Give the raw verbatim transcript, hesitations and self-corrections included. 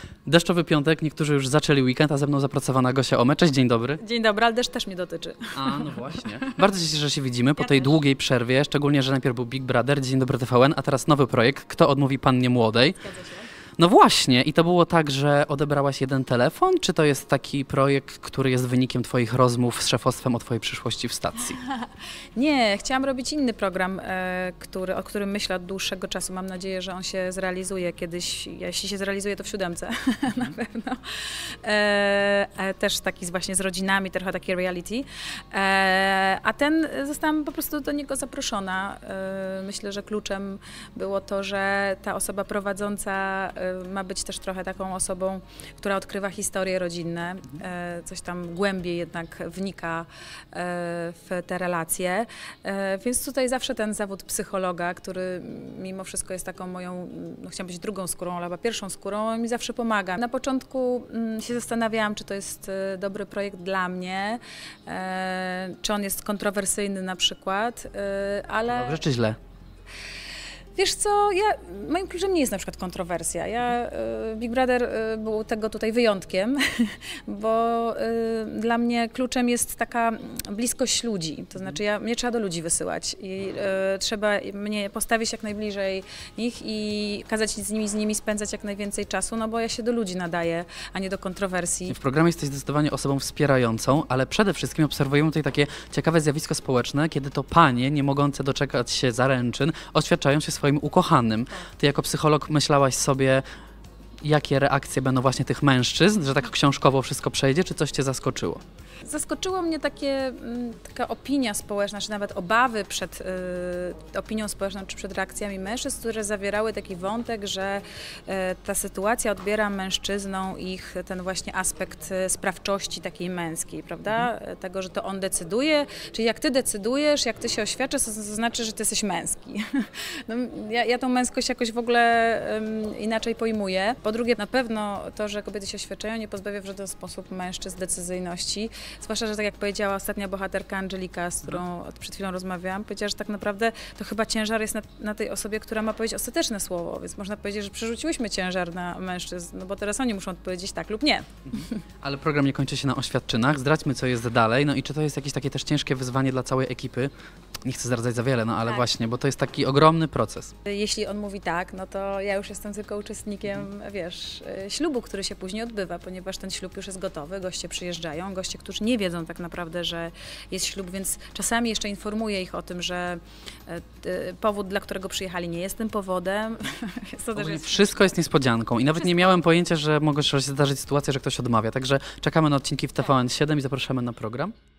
Deszczowy piątek, niektórzy już zaczęli weekend, a ze mną zapracowana Gosia Ome. Cześć, dzień dobry. Dzień dobry, ale deszcz też mnie dotyczy. A, no właśnie. Bardzo się cieszę, że się widzimy po Ja tej też. długiej przerwie, szczególnie, że najpierw był Big Brother, Dzień Dobry T V N, a teraz nowy projekt, Kto odmówi pannie młodej. Zgadza się. No właśnie, i to było tak, że odebrałaś jeden telefon, czy to jest taki projekt, który jest wynikiem twoich rozmów z szefostwem o twojej przyszłości w stacji? Nie, chciałam robić inny program, e, który, o którym myślę od dłuższego czasu. Mam nadzieję, że on się zrealizuje kiedyś. Jeśli się zrealizuje, to w siódemce na pewno. E, e, też taki z, właśnie z rodzinami, trochę taki reality. E, a ten zostałam po prostu do niego zaproszona. E, myślę, że kluczem było to, że ta osoba prowadząca e, ma być też trochę taką osobą, która odkrywa historie rodzinne, e, coś tam głębiej jednak wnika e, w te relacje. E, więc tutaj zawsze ten zawód psychologa, który mimo wszystko jest taką moją, no chciałam być drugą skórą, ale chyba pierwszą skórą, on mi zawsze pomaga. Na początku mm, się zastanawiałam, czy to jest e, dobry projekt dla mnie, e, czy on jest kontrowersyjny na przykład, e, ale... Dobrze czy źle? Wiesz co, ja, moim kluczem nie jest na przykład kontrowersja. Ja, y, Big Brother y, był tego tutaj wyjątkiem, bo y, dla mnie kluczem jest taka bliskość ludzi. To znaczy, ja, mnie trzeba do ludzi wysyłać i y, trzeba mnie postawić jak najbliżej nich i kazać z nimi, z nimi spędzać jak najwięcej czasu, no bo ja się do ludzi nadaję, a nie do kontrowersji. W programie jesteś zdecydowanie osobą wspierającą, ale przede wszystkim obserwujemy tutaj takie ciekawe zjawisko społeczne, kiedy to panie, nie mogące doczekać się zaręczyn, oświadczają się swoim ukochanym. Ty jako psycholog myślałaś sobie, jakie reakcje będą właśnie tych mężczyzn, że tak książkowo wszystko przejdzie, czy coś cię zaskoczyło? Zaskoczyło mnie takie, taka opinia społeczna, czy nawet obawy przed y, opinią społeczną, czy przed reakcjami mężczyzn, które zawierały taki wątek, że y, ta sytuacja odbiera mężczyznom ich ten właśnie aspekt y, sprawczości takiej męskiej, prawda? Mhm. Tego, że to on decyduje, czyli jak ty decydujesz, jak ty się oświadczysz, to znaczy, że ty jesteś męski. No, ja, ja tą męskość jakoś w ogóle y, inaczej pojmuję. Po drugie, na pewno to, że kobiety się oświadczają, nie pozbawia w żaden sposób mężczyzn decyzyjności. Zwłaszcza, że tak jak powiedziała ostatnia bohaterka Angelika, z którą przed chwilą rozmawiałam, powiedziała, że tak naprawdę to chyba ciężar jest na, na tej osobie, która ma powiedzieć ostateczne słowo, więc można powiedzieć, że przerzuciłyśmy ciężar na mężczyzn, no bo teraz oni muszą odpowiedzieć tak lub nie. Ale program nie kończy się na oświadczynach, zdradźmy, co jest dalej, no i czy to jest jakieś takie też ciężkie wyzwanie dla całej ekipy? Nie chcę zdradzać za wiele, no ale Tak. właśnie, bo to jest taki ogromny proces. Jeśli on mówi tak, no to ja już jestem tylko uczestnikiem, wiesz, ślubu, który się później odbywa, ponieważ ten ślub już jest gotowy, goście przyjeżdżają, goście, którzy nie wiedzą tak naprawdę, że jest ślub, więc czasami jeszcze informuję ich o tym, że powód, dla którego przyjechali, nie jest tym powodem. To też jest... Wszystko jest niespodzianką i nawet Wszystko. nie miałem pojęcia, że mogła się zdarzyć sytuacja, że ktoś odmawia, także czekamy na odcinki w T V N siedem i zapraszamy na program.